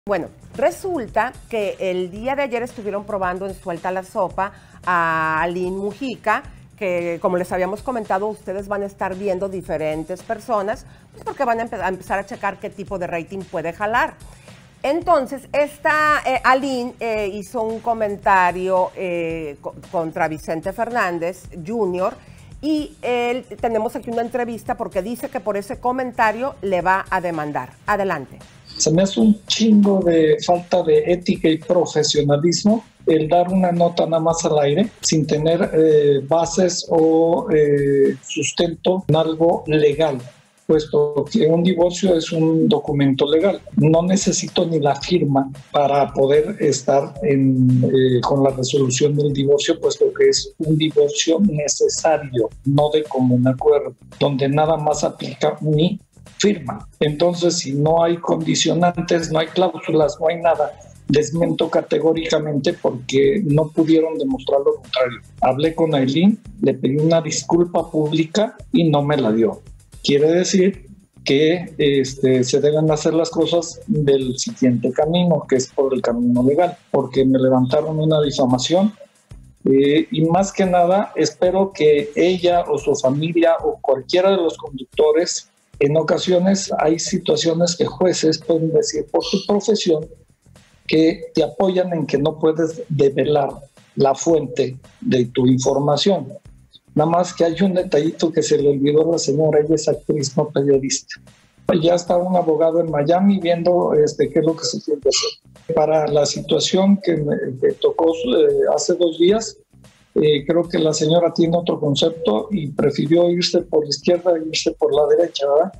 Bueno, resulta que el día de ayer estuvieron probando en Suelta la Sopa a Aline Mujica, que como les habíamos comentado, ustedes van a estar viendo diferentes personas, pues porque van a empezar a checar qué tipo de rating puede jalar. Entonces, esta Aline hizo un comentario contra Vicente Fernández Jr. y tenemos aquí una entrevista porque dice que por ese comentario le va a demandar. Adelante. Se me hace un chingo de falta de ética y profesionalismo el dar una nota nada más al aire sin tener bases o sustento en algo legal, puesto que un divorcio es un documento legal. No necesito ni la firma para poder estar con la resolución del divorcio, puesto que es un divorcio necesario, no de común acuerdo, donde nada más aplica mi firma. Entonces, si no hay condicionantes, no hay cláusulas, no hay nada, desmiento categóricamente porque no pudieron demostrar lo contrario. Hablé con Aline, le pedí una disculpa pública y no me la dio. Quiere decir que se deben hacer las cosas del siguiente camino, que es por el camino legal, porque me levantaron una difamación y más que nada espero que ella o su familia o cualquiera de los conductores. En ocasiones hay situaciones que jueces pueden decir por tu profesión que te apoyan en que no puedes develar la fuente de tu información. Nada más que hay un detallito que se le olvidó a la señora, ella es actriz, no periodista. Ya está un abogado en Miami viendo qué es lo que se tiene que hacer. Para la situación que me tocó hace 2 días, creo que la señora tiene otro concepto y prefirió irse por la izquierda e irse por la derecha, ¿verdad?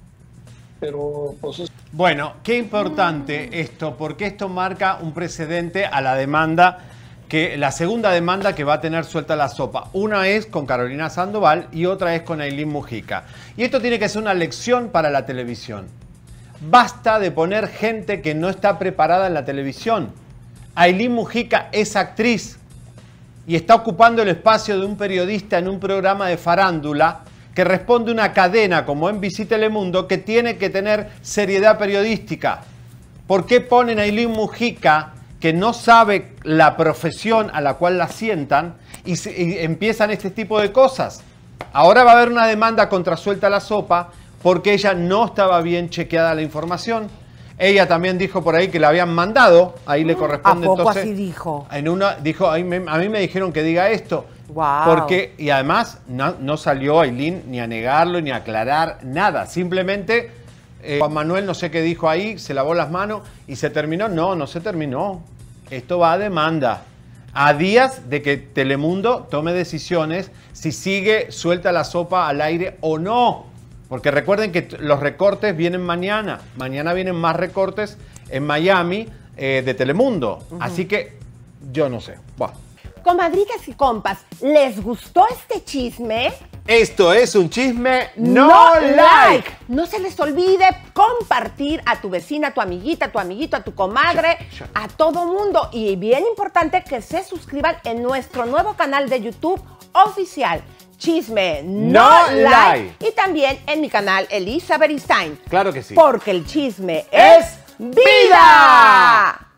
Pero pues bueno, qué importante esto, porque esto marca un precedente a la demanda, la segunda demanda que va a tener Suelta la Sopa. Una es con Carolina Sandoval y otra es con Aline Mujica. Y esto tiene que ser una lección para la televisión. Basta de poner gente que no está preparada en la televisión. Aline Mujica es actriz y está ocupando el espacio de un periodista en un programa de farándula que responde a una cadena como NBC Telemundo que tiene que tener seriedad periodística. ¿Por qué ponen a Aline Mujica, que no sabe la profesión a la cual la sientan, y empiezan este tipo de cosas? Ahora va a haber una demanda contra Suelta la Sopa porque ella no estaba bien chequeada la información. Ella también dijo por ahí que la habían mandado, ahí le corresponde. ¿A poco entonces, así dijo? Dijo, a mí me dijeron que diga esto. Wow. Porque, y además no salió Aline ni a negarlo ni a aclarar nada. Simplemente Juan Manuel no sé qué dijo ahí, se lavó las manos y se terminó. No, no se terminó. Esto va a demanda. A días de que Telemundo tome decisiones si sigue Suelta la Sopa al aire o no. Porque recuerden que los recortes vienen mañana. Mañana vienen más recortes en Miami de Telemundo. Así que yo no sé. Bueno. Comadritas y compas, ¿les gustó este chisme? Esto es un chisme no like. No se les olvide compartir a tu vecina, a tu amiguita, a tu amiguito, a tu comadre, a todo mundo. Y bien importante que se suscriban en nuestro nuevo canal de YouTube oficial. Chisme no like. Y también en mi canal Elisa Beristain. Claro que sí. Porque el chisme es vida.